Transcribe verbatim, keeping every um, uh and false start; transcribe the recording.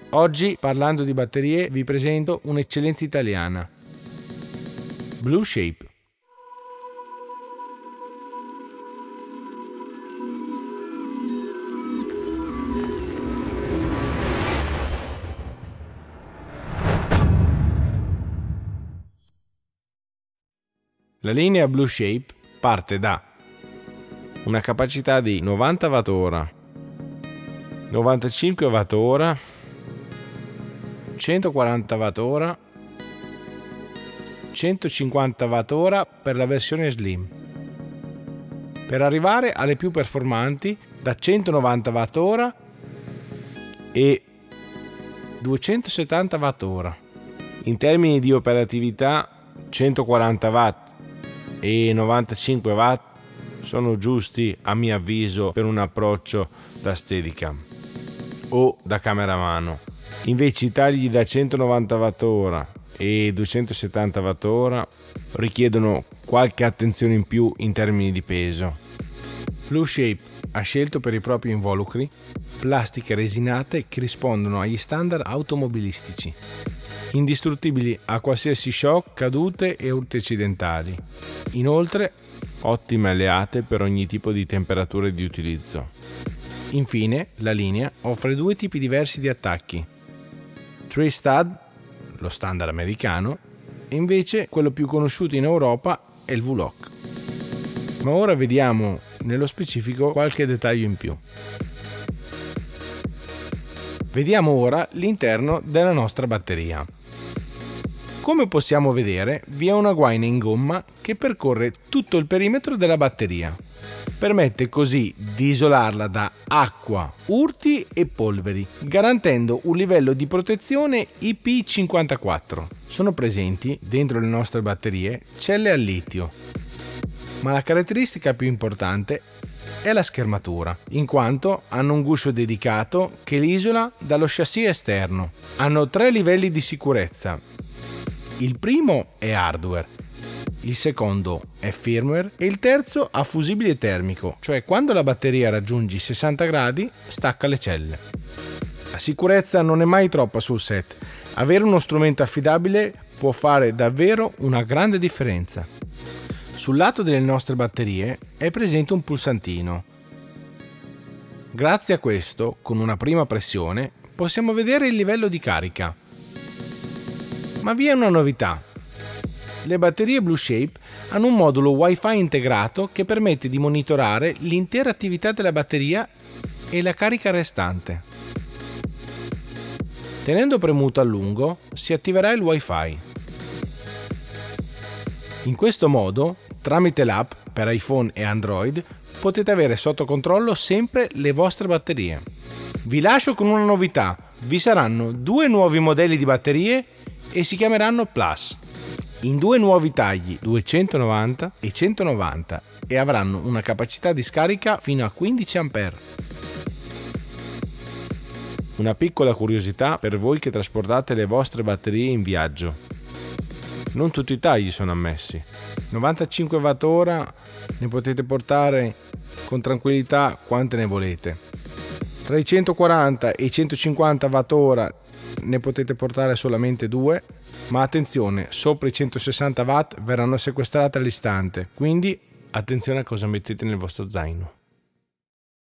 Oggi, parlando di batterie, vi presento un'eccellenza italiana, Blue Shape. La linea Blue Shape parte da una capacità di novanta watt ora, novantacinque watt ora, centoquaranta watt ora, centocinquanta watt ora per la versione Slim, per arrivare alle più performanti da centonovanta watt ora e duecentosettanta watt ora. In termini di operatività, centoquaranta watt e novantacinque watt sono giusti a mio avviso per un approccio da Steadicam o da camera a mano. Invece i tagli da centonovanta watt ora e duecentosettanta watt ora richiedono qualche attenzione in più in termini di peso. Blue Shape ha scelto per i propri involucri plastiche resinate che rispondono agli standard automobilistici, indistruttibili a qualsiasi shock, cadute e urti accidentali. Inoltre, ottime alleate per ogni tipo di temperature di utilizzo. Infine, la linea offre due tipi diversi di attacchi: Tree Stud, lo standard americano, e invece quello più conosciuto in Europa è il V-Lock. Ma ora vediamo nello specifico qualche dettaglio in più. Vediamo ora l'interno della nostra batteria. Come possiamo vedere, vi è una guaina in gomma che percorre tutto il perimetro della batteria. Permette così di isolarla da acqua, urti e polveri, garantendo un livello di protezione I P cinquantaquattro. Sono presenti dentro le nostre batterie celle al litio, ma la caratteristica più importante è la schermatura, in quanto hanno un guscio dedicato che li isola dallo chassis esterno. Hanno tre livelli di sicurezza. Il primo è hardware, il secondo è firmware e il terzo ha fusibile termico, cioè quando la batteria raggiunge i sessanta gradi stacca le celle. La sicurezza non è mai troppa sul set. Avere uno strumento affidabile può fare davvero una grande differenza. Sul lato delle nostre batterie è presente un pulsantino. Grazie a questo, con una prima pressione, possiamo vedere il livello di carica. Ma vi è una novità. Le batterie Blue Shape hanno un modulo Wi-Fi integrato che permette di monitorare l'intera attività della batteria e la carica restante. Tenendo premuto a lungo si attiverà il Wi-Fi. In questo modo, tramite l'app per iPhone e Android, potete avere sotto controllo sempre le vostre batterie. Vi lascio con una novità: vi saranno due nuovi modelli di batterie e si chiameranno Plus, in due nuovi tagli, duecentonovanta e centonovanta, e avranno una capacità di scarica fino a quindici ampere. Una piccola curiosità per voi che trasportate le vostre batterie in viaggio: non tutti i tagli sono ammessi. novantacinque watt ora ne potete portare con tranquillità quante ne volete. Tra i centoquaranta e i centocinquanta watt ora ne potete portare solamente due, ma attenzione, sopra i centosessanta watt verranno sequestrate all'istante, quindi attenzione a cosa mettete nel vostro zaino.